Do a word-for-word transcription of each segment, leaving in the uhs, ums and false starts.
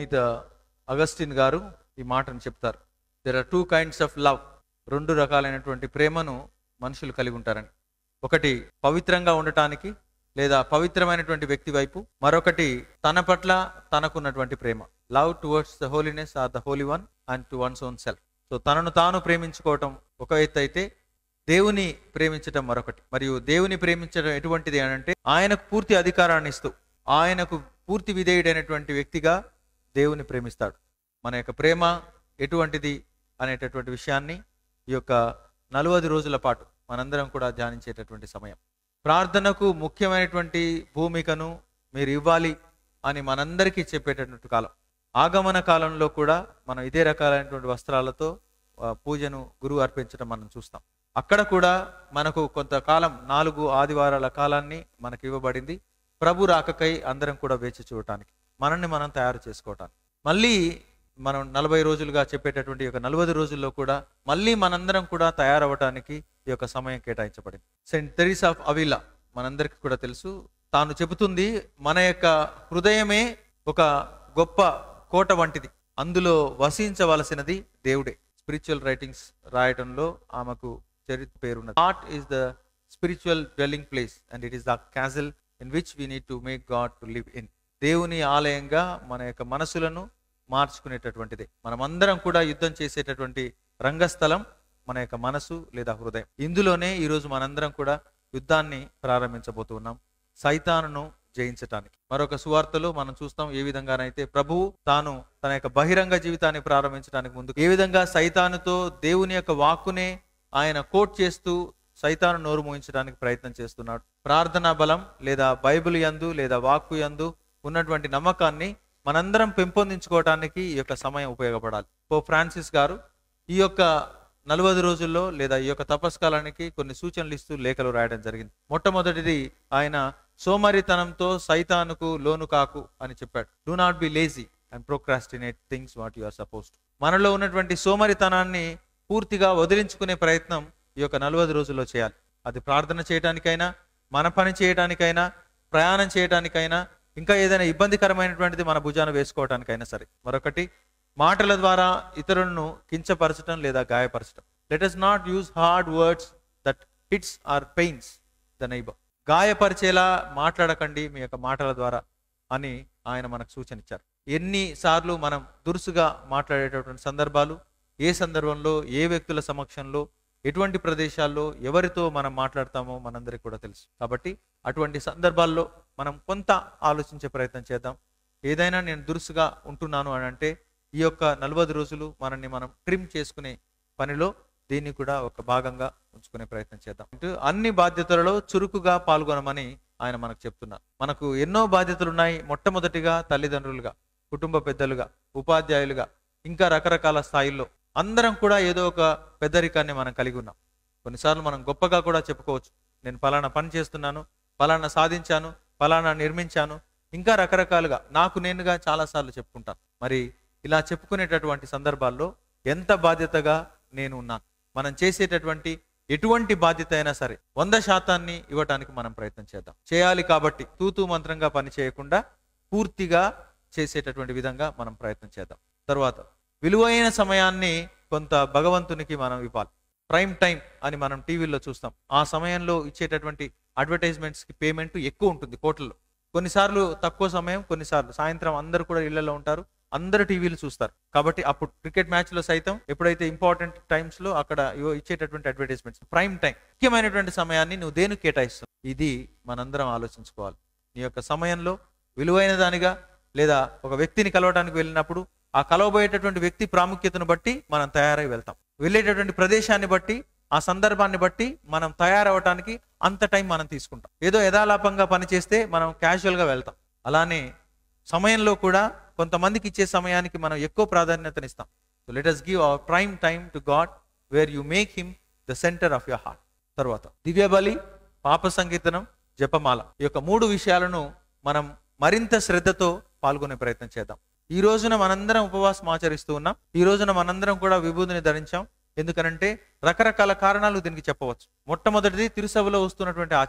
పునీత అగస్టిన్ గారు ఈ మాటను చెప్తారు. There are two kinds of love. రెండు రకాలైనటువంటి ప్రేమను మనుషులు కలిగి ఉంటారని. ఒకటి పవిత్రంగా ఉండటానికి లేదా పవిత్రమైనటువంటి వ్యక్తి వైపు, మరొకటి తన పట్ల తనకున్నటువంటి ప్రేమ. Love towards the holiness or the holy one and to one's own self. So తనను తాను ప్రేమించుకోవటం ఒక ఎత్తు అయితే, దేవుని ప్రేమించటం మరొకటి. మరియు దేవుని ప్రేమించడం ఎటువంటిది అని అంటే, ఆయనకు పూర్తి అధికారాన్ని ఇస్తూ ఆయనకు పూర్తి విధేయుడైనటువంటి వ్యక్తిగా దేవుని ప్రేమిస్తాడు. మన యొక్క ప్రేమ ఎటువంటిది అనేటటువంటి విషయాన్ని ఈ యొక్క నలభై రోజుల పాటు మనందరం కూడా ధ్యానించేటటువంటి సమయం. ప్రార్థనకు ముఖ్యమైనటువంటి భూమికను మీరు ఇవ్వాలి అని మనందరికీ చెప్పేటటువంటి కాలం. ఆగమన కాలంలో కూడా మనం ఇదే రకాలైనటువంటి వస్త్రాలతో పూజను గురువు అర్పించడం మనం చూస్తాం. అక్కడ కూడా మనకు కొంతకాలం, నాలుగు ఆదివారాల కాలాన్ని మనకు ఇవ్వబడింది ప్రభు రాకకై అందరం కూడా వేచి చూడటానికి, మనల్ని మనం తయారు చేసుకోవటానికి. మళ్ళీ మనం నలభై రోజులుగా చెప్పేటటువంటి ఈ యొక్క నలభై రోజుల్లో కూడా మళ్ళీ మనందరం కూడా తయారవటానికి ఈ యొక్క సమయం కేటాయించబడింది. సెయింట్ తెరీసా ఆఫ్ అవిలా మనందరికీ కూడా తెలుసు. తాను చెబుతుంది, మన యొక్క హృదయమే ఒక గొప్ప కోట వంటిది, అందులో వసించవలసినది దేవుడే. స్పిరిచువల్ రైటింగ్స్ రాయటంలో ఆమెకు చరిత్ర పేరున్నది. Heart is the spiritual dwelling place and it is the castle in which we need to make God to live in. దేవుని ఆలయంగా మన యొక్క మనసులను మార్చుకునేటటువంటిది. మనమందరం కూడా యుద్ధం చేసేటటువంటి రంగస్థలం మన యొక్క మనసు లేదా హృదయం. ఇందులోనే ఈరోజు మనందరం కూడా యుద్ధాన్ని ప్రారంభించబోతున్నాం, సైతానును జయించటానికి. మరొక సువార్తలో మనం చూస్తాం ఏ విధంగానైతే ప్రభువు తాను తన యొక్క బహిరంగ జీవితాన్ని ప్రారంభించడానికి ముందు ఏ విధంగా సైతానుతో దేవుని యొక్క వాక్కునే ఆయన కోట్ చేస్తూ సైతాను నోరు మూయించడానికి ప్రయత్నం చేస్తున్నాడు. ప్రార్థనా బలం లేదా బైబిల్ యందు లేదా వాక్కు యందు ఉన్నటువంటి నమ్మకాన్ని మనందరం పెంపొందించుకోవటానికి ఈ యొక్క సమయం ఉపయోగపడాలి. పోప్ ఫ్రాన్సిస్ గారు ఈ యొక్క నలభై రోజుల్లో లేదా ఈ యొక్క తపస్కాలానికి కొన్ని సూచనలు ఇస్తూ లేఖలు రాయడం జరిగింది. మొట్టమొదటిది, ఆయన సోమరితనంతో సైతానుకు లోను కాకు అని చెప్పాడు. Do not be lazy and procrastinate things what you are supposed. మనలో ఉన్నటువంటి సోమరితనాన్ని పూర్తిగా వదిలించుకునే ప్రయత్నం ఈ యొక్క నలభై రోజుల్లో చేయాలి. అది ప్రార్థన చేయడానికైనా, మన పని చేయడానికైనా, ప్రయాణం చేయడానికైనా, ఇంకా ఏదైనా ఇబ్బందికరమైనటువంటిది మన భుజాన వేసుకోవడానికైనా సరే. మరొకటి, మాటల ద్వారా ఇతరులను కించపరచడం లేదా గాయపరచడం. Let us not use hard words that hits or pains the neighbour. గాయపరిచేలా మాట్లాడకండి మీ యొక్క మాటల ద్వారా అని ఆయన మనకు సూచన ఇచ్చారు. ఎన్నిసార్లు మనం దురుసుగా మాట్లాడేటటువంటి సందర్భాలు, ఏ సందర్భంలో, ఏ వ్యక్తుల సమక్షంలో, ఎటువంటి ప్రదేశాల్లో ఎవరితో మనం మాట్లాడతామో మనందరికీ కూడా తెలుసు. కాబట్టి అటువంటి సందర్భాల్లో మనం కొంత ఆలోచించే ప్రయత్నం చేద్దాం. ఏదైనా నేను దురుసుగా ఉంటున్నాను అని అంటే ఈ యొక్క నలభై రోజులు మనల్ని మనం ట్రిమ్ చేసుకునే పనిలో దీన్ని కూడా ఒక భాగంగా ఉంచుకునే ప్రయత్నం చేద్దాం. అన్ని బాధ్యతలలో చురుకుగా పాల్గొనమని ఆయన మనకు చెప్తున్నారు. మనకు ఎన్నో బాధ్యతలు ఉన్నాయి. మొట్టమొదటిగా తల్లిదండ్రులుగా, కుటుంబ పెద్దలుగా, ఉపాధ్యాయులుగా, ఇంకా రకరకాల స్థాయిల్లో అందరం కూడా ఏదో ఒక పెద్దరికాన్ని మనం కలిగి ఉన్నాం. కొన్నిసార్లు మనం గొప్పగా కూడా చెప్పుకోవచ్చు, నేను ఫలానా పని చేస్తున్నాను, ఫలానా సాధించాను, ఫలానా నిర్మించాను, ఇంకా రకరకాలుగా నాకు నేనుగా చాలాసార్లు చెప్పుకుంటాను. మరి ఇలా చెప్పుకునేటటువంటి సందర్భాల్లో ఎంత బాధ్యతగా నేను ఉన్నాను? మనం చేసేటటువంటి ఎటువంటి బాధ్యత అయినా సరే వంద శాతాన్ని ఇవ్వటానికి మనం ప్రయత్నం చేద్దాం. చేయాలి కాబట్టి తూతూ మంత్రంగా పని చేయకుండా పూర్తిగా చేసేటటువంటి విధంగా మనం ప్రయత్నం చేద్దాం. తర్వాత విలువైన సమయాన్ని కొంత భగవంతునికి మనం ఇవ్వాలి. ప్రైమ్ టైం అని మనం టీవీలో చూస్తాం. ఆ సమయంలో ఇచ్చేటటువంటి అడ్వర్టైజ్మెంట్స్కి పేమెంట్ ఎక్కువ ఉంటుంది కోట్లలో. కొన్నిసార్లు తక్కువ సమయం, కొన్నిసార్లు సాయంత్రం అందరూ కూడా ఇళ్లలో ఉంటారు, అందరు టీవీలు చూస్తారు. కాబట్టి అప్పుడు క్రికెట్ మ్యాచ్లో సైతం ఎప్పుడైతే ఇంపార్టెంట్ టైమ్స్లో అక్కడ ఇచ్చేటటువంటి అడ్వర్టైజ్మెంట్స్, ప్రైమ్ టైం, ముఖ్యమైనటువంటి సమయాన్ని నువ్వు దేనికి కేటాయిస్తావు? ఇది మనందరం ఆలోచించుకోవాలి. నీ యొక్క సమయంలో విలువైన దానిగా, లేదా ఒక వ్యక్తిని కలవడానికి వెళ్ళినప్పుడు ఆ కలవబోయేటటువంటి వ్యక్తి ప్రాముఖ్యతను బట్టి మనం తయారై వెళ్తాం. వెళ్ళేటటువంటి ప్రదేశాన్ని బట్టి, ఆ సందర్భాన్ని బట్టి మనం తయారవటానికి అంత టైం మనం తీసుకుంటాం. ఏదో యథాలాపంగా పనిచేస్తే మనం క్యాజువల్గా వెళ్తాం. అలానే సమయంలో కూడా కొంతమందికి ఇచ్చే సమయానికి మనం ఎక్కువ ప్రాధాన్యతనిస్తాం. So let us give our prime time to God where you make him the centre of your heart. తర్వాత దివ్య బలి, పాప సంకీర్తనం, జపమాల, ఈ యొక్క మూడు విషయాలను మనం మరింత శ్రద్ధతో పాల్గొనే ప్రయత్నం చేద్దాం. ఈ రోజున మనందరం ఉపవాసం ఆచరిస్తూ ఉన్నాం. ఈ రోజున మనందరం కూడా విభూతిని ధరించాం. ఎందుకనంటే రకరకాల కారణాలు దీనికి చెప్పవచ్చు. మొట్టమొదటిది తిరుసభలో వస్తున్నటువంటి ఆచారం.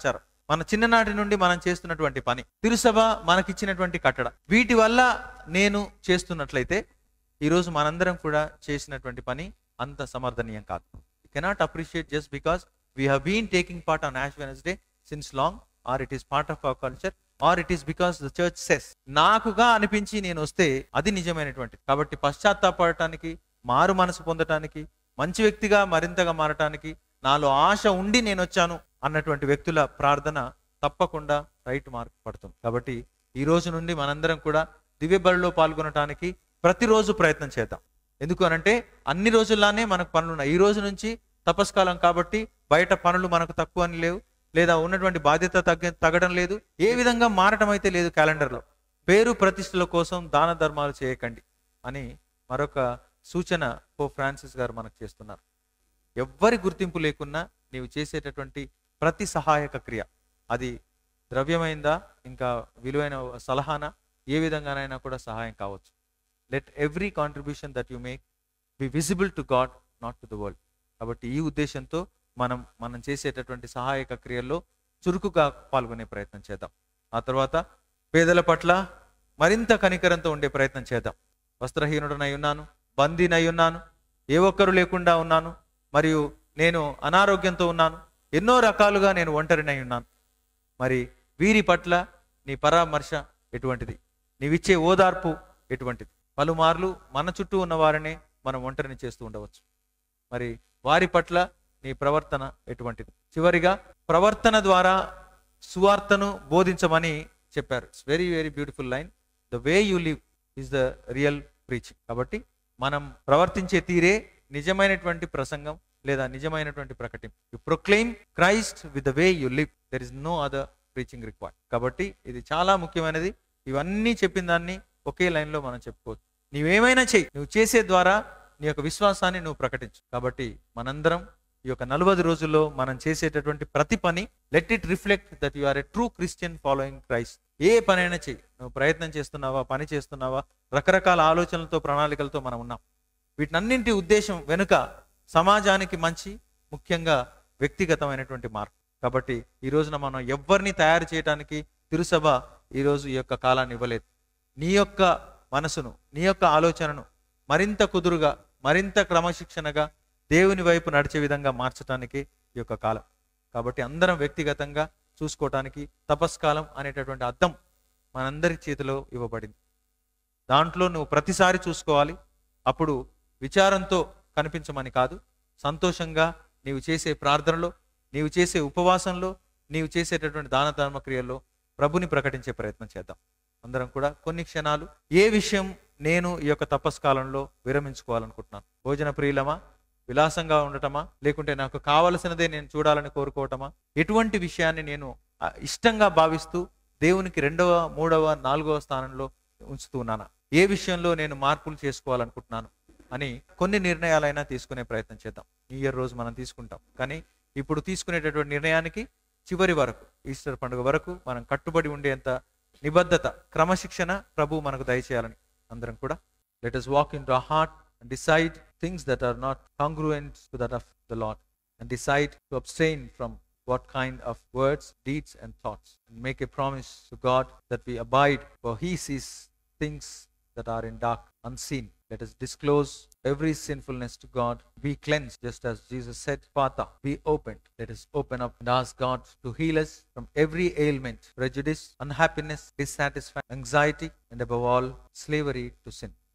మన చిన్ననాటి నుండి మనం చేస్తున్నటువంటి పని, తిరుసభ మనకిచ్చినటువంటి కట్టడ, వీటి వల్ల నేను చేస్తున్నట్లయితే ఈరోజు మనందరం కూడా చేసినటువంటి పని అంత సమర్థనీయం కాదు. You cannot appreciate just because we have been taking part on Ash Wednesday since long, or it is part of our culture, or it is because the church says. నాకుగా అనిపించి నేను వస్తే అది నిజమైనటువంటిది. కాబట్టి పశ్చాత్తాపడటానికి, మారు మనసు పొందటానికి, మంచి వ్యక్తిగా మరింతగా మారటానికి నాలో ఆశ ఉండి నేను వచ్చాను అన్నటువంటి వ్యక్తుల ప్రార్థన తప్పకుండా రైట్ మార్క్ పడుతుంది. కాబట్టి ఈ రోజు నుండి మనందరం కూడా దివ్య బలిలో పాల్గొనటానికి ప్రతిరోజు ప్రయత్నం చేద్దాం. ఎందుకు అనంటే అన్ని రోజుల్లానే మనకు పనులు ఉన్నాయి. ఈ రోజు నుంచి తపస్కాలం కాబట్టి బయట పనులు మనకు తక్కువ అని లేవు, లేదా ఉన్నటువంటి బాధ్యత తగ్గ తగ్గడం లేదు, ఏ విధంగా మారటం అయితే లేదు. క్యాలెండర్లో పేరు ప్రతిష్టల కోసం దాన ధర్మాలు చేయకండి అని మరొక సూచన పోప్ ఫ్రాన్సిస్ గారు మనకు చేస్తున్నారు. ఎవ్వరి గుర్తింపు లేకున్నా నీవు చేసేటటువంటి ప్రతి సహాయక క్రియ, అది ద్రవ్యమైందా ఇంకా విలువైన సలహానా, ఏ విధంగానైనా కూడా సహాయం కావచ్చు. Let every contribution that you make be visible to God, not to the world. కాబట్టి ఈ ఉద్దేశంతో మనం మనం చేసేటటువంటి సహాయక క్రియల్లో చురుకుగా పాల్గొనే ప్రయత్నం చేద్దాం. ఆ తర్వాత పేదల పట్ల మరింత కనికరంతో ఉండే ప్రయత్నం చేద్దాం. వస్త్రహీనుడనై ఉన్నాను, బందీనై ఉన్నాను, ఏ ఒక్కరు లేకుండా ఉన్నాను, మరియు నేను అనారోగ్యంతో ఉన్నాను, ఎన్నో రకాలుగా నేను ఒంటరినై ఉన్నాను. మరి వీరి పట్ల నీ పరామర్శ ఎటువంటిది, నీవిచ్చే ఓదార్పు ఎటువంటిది? పలుమార్లు మన చుట్టూ ఉన్న వారిని మనం ఒంటరిని చేస్తూ ఉండవచ్చు. మరి వారి పట్ల నీ ప్రవర్తన ఎటువంటిది? చివరిగా ప్రవర్తన ద్వారా సువార్తను బోధించమని చెప్పారు. It's very very beautiful line. The way you live is the real preaching. కాబట్టి మనం ప్రవర్తించే తీరే నిజమైనటువంటి ప్రసంగం లేదా నిజమైనటువంటి ప్రకటింపు. You proclaim Christ with the way you live, there is no other preaching required. కాబట్టి ఇది చాలా ముఖ్యమైనది. ఇవన్నీ చెప్పిన దాన్ని ఒకే లైన్లో మనం చెప్పుకోవచ్చు. నీవేమైనా చెయ్యి, నువ్వు చేసే ద్వారా నీ యొక్క విశ్వాసాన్ని నువ్వు ప్రకటించు. కాబట్టి మనందరం ఈ యొక్క నలభై రోజుల్లో మనం చేసేటటువంటి ప్రతి పని, let it reflect that you are a true Christian following Christ. ఏ పనైనా చెయ్యి, నువ్వు ప్రయత్నం చేస్తున్నావా, పని చేస్తున్నావా, రకరకాల ఆలోచనలతో ప్రణాళికలతో మనం ఉన్నాం. వీటినన్నింటి ఉద్దేశం వెనుక సమాజానికి మంచి, ముఖ్యంగా వ్యక్తిగతమైనటువంటి మార్పు. కాబట్టి ఈ రోజున మనం ఎవరిని తయారు చేయడానికి తిరుసభ ఈరోజు ఈ యొక్క కాలాన్ని ఇవ్వలేదు. నీ యొక్క మనసును, నీ యొక్క ఆలోచనను మరింత కుదురుగా, మరింత క్రమశిక్షణగా దేవుని వైపు నడిచే విధంగా మార్చడానికి ఈ యొక్క కాలం. కాబట్టి అందరం వ్యక్తిగతంగా చూసుకోవటానికి తపస్కాలం అనేటటువంటి అద్దం మనందరి చేతిలో ఇవ్వబడింది. దాంట్లో నువ్వు ప్రతిసారి చూసుకోవాలి. అప్పుడు విచారంతో కనిపించమని కాదు, సంతోషంగా నీవు చేసే ప్రార్థనలో, నీవు చేసే ఉపవాసంలో, నీవు చేసేటటువంటి దాన ధర్మ క్రియల్లో ప్రభుని ప్రకటించే ప్రయత్నం చేద్దాం. అందరం కూడా కొన్ని క్షణాలు ఏ విషయం నేను ఈ యొక్క తపస్కాలంలో విరమించుకోవాలనుకుంటున్నాను? భోజన ప్రియులమా, విలాసంగా ఉండటమా, లేకుంటే నాకు కావలసినదే నేను చూడాలని కోరుకోవటమా? ఎటువంటి విషయాన్ని నేను ఇష్టంగా భావిస్తూ దేవునికి రెండవ, మూడవ, నాలుగవ స్థానంలో ఉంచుతూ ఉన్నానా? ఏ విషయంలో నేను మార్పులు చేసుకోవాలనుకుంటున్నాను అని కొన్ని నిర్ణయాలైనా తీసుకునే ప్రయత్నం చేద్దాం. న్యూ ఇయర్ రోజు మనం తీసుకుంటాం, కానీ ఇప్పుడు తీసుకునేటటువంటి నిర్ణయానికి చివరి వరకు, ఈస్టర్ పండుగ వరకు మనం కట్టుబడి ఉండేంత నిబద్ధత, క్రమశిక్షణ ప్రభు మనకు దయచేయాలని అందరం కూడా let us walk into our heart and decide things that are not congruent to that of the Lord, and decide to abstain from what kind of words, deeds and thoughts, and make a promise to God that we abide, for he sees things that are in dark, unseen. Let us disclose every sinfulness to God, be cleansed, just as Jesus said, Father, be opened. Let us open up and ask God to heal us from every ailment, prejudice, unhappiness, dissatisfaction, anxiety, and above all, slavery to sin.